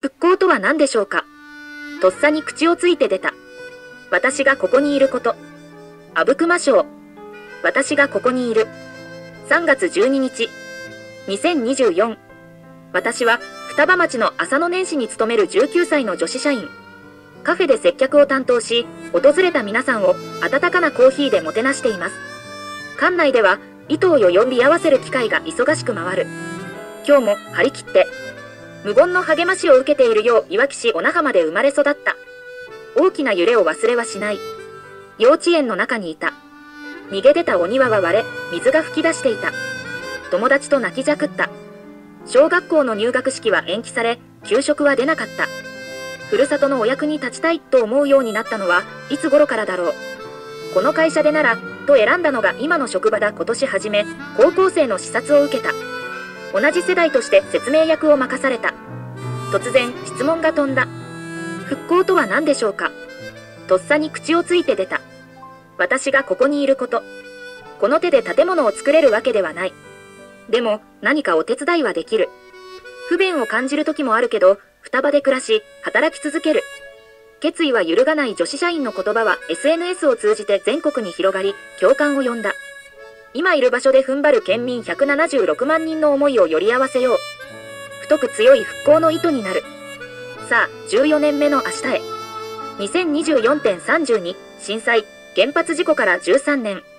復興とは何でしょうか。とっさに口をついて出た。私がここにいること。阿武隈賞。私がここにいる。3月12日。2024。私は双葉町の浅野年始に勤める19歳の女子社員。カフェで接客を担当し、訪れた皆さんを温かなコーヒーでもてなしています。館内では、糸を呼び合わせる機会が忙しく回る。今日も張り切って、無言の励ましを受けているよういわき市小名浜で生まれ育った。大きな揺れを忘れはしない。幼稚園の中にいた。逃げ出たお庭は割れ、水が噴き出していた。友達と泣きじゃくった。小学校の入学式は延期され、給食は出なかった。ふるさとのお役に立ちたいと思うようになったのはいつ頃からだろう。この会社でなら、と選んだのが今の職場だ。今年初め、高校生の視察を受けた。同じ世代として説明役を任された。突然、質問が飛んだ。復興とは何でしょうか。とっさに口をついて出た。私がここにいること。この手で建物を作れるわけではない。でも、何かお手伝いはできる。不便を感じる時もあるけど、双葉で暮らし、働き続ける。決意は揺るがない女子社員の言葉は SNS を通じて全国に広がり、共感を呼んだ。今いる場所で踏ん張る県民176万人の思いをより合わせよう。太く強い復興の糸になる。さあ、14年目の明日へ。2024.32、震災、原発事故から13年。